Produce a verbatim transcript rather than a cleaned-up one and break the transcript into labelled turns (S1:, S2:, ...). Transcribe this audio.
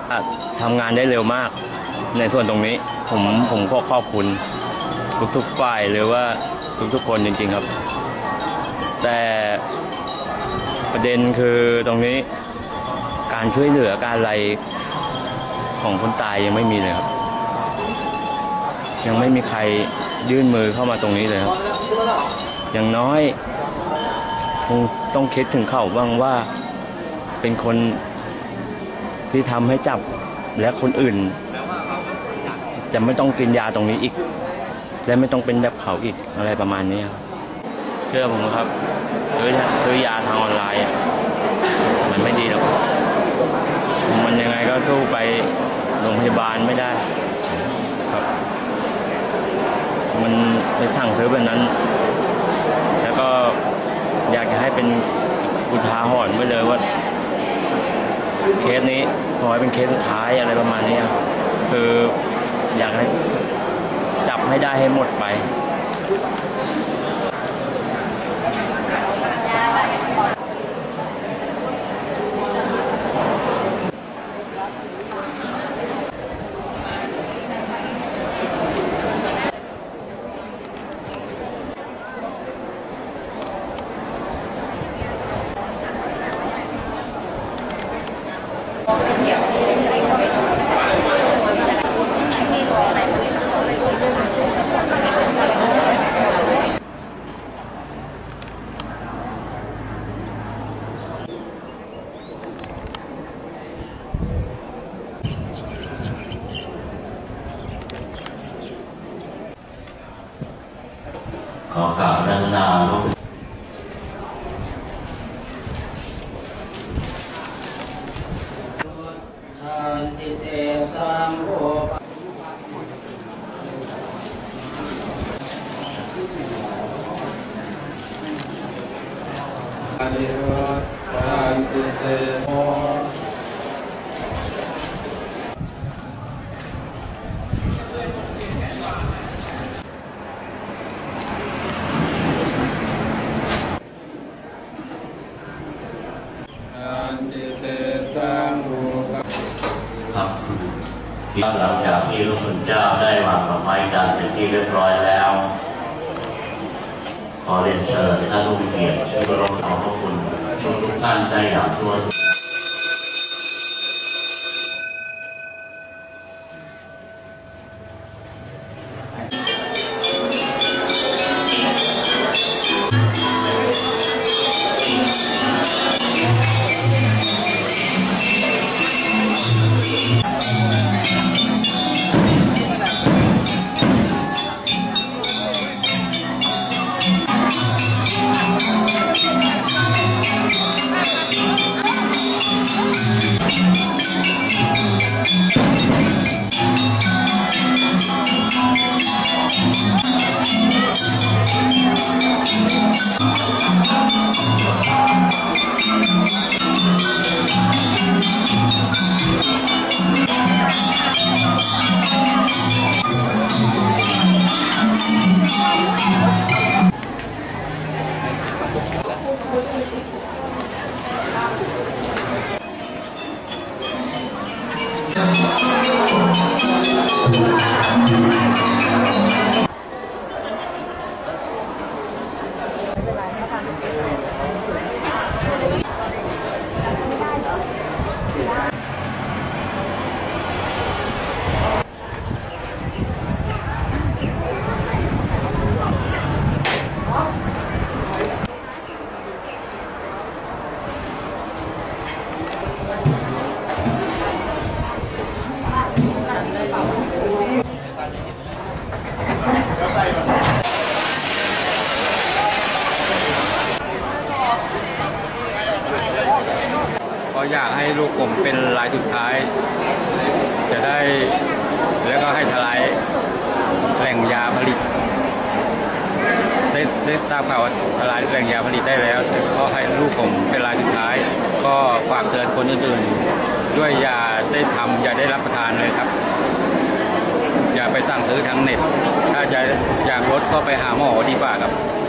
S1: ทำงานได้เร็วมากในส่วนตรงนี้ผมผมก็ขอบคุณทุกๆฝ่ายหรือว่าทุกๆคนจริงๆครับแต่ประเด็นคือตรงนี้การช่วยเหลือการอะไรของคนตายยังไม่มีเลยครับยังไม่มีใครยื่นมือเข้ามาตรงนี้เลยครับอย่างน้อยคงต้องคิดถึงเขาบ้างว่าเป็นคนที่ทำให้จับและคนอื่นจะไม่ต้องกินยาตรงนี้อีกและไม่ต้องเป็นแบบเขาอีกอะไรประมาณนี้ครับเชื่อผมครับซื้อซื้อยาทางออนไลน์มันไม่ดีหรอกมันยังไงก็สู้ไปโรงพยาบาลไม่ได้ครับมันไปสั่งซื้อแบบนั้นแล้วก็อยากจะให้เป็นอุทาหรณ์ไว้เลยว่าเคสนี้ขอให้เป็นเคสสุดท้ายอะไรประมาณนี้คืออยากให้จับให้ได้ให้หมดไป
S2: ขอกราบรัตนาลูกชันติเตสังโฆอนิโรธชันติเตโมหลังจากที่พระคุณเจ้าได้วางดอกไม้จันทร์เป็นที่เรียบร้อยแล้วขอเรียนเชิญท่านผู้มีเกียรติที่เคารพขอบพระคุณทุกท่านได้อย่างทั่วถึงก็อยากให้ลูกผมเป็นรายสุดท้ายจะได้แล้วก็ให้ทลายแหล่งยาผลิตได้ได้ทราบข่าวว่าทลายแหล่งยาผลิตได้แล้วก็ให้ลูกผมเป็นรายสุดท้ายก็ฝากเตือนคนอื่นๆด้วยอย่าได้ทำอย่าได้รับประทานเลยครับอย่าไปสั่งซื้อทางเน็ตถ้าจะอยากลดก็ไปหาหมอดีกว่าครับ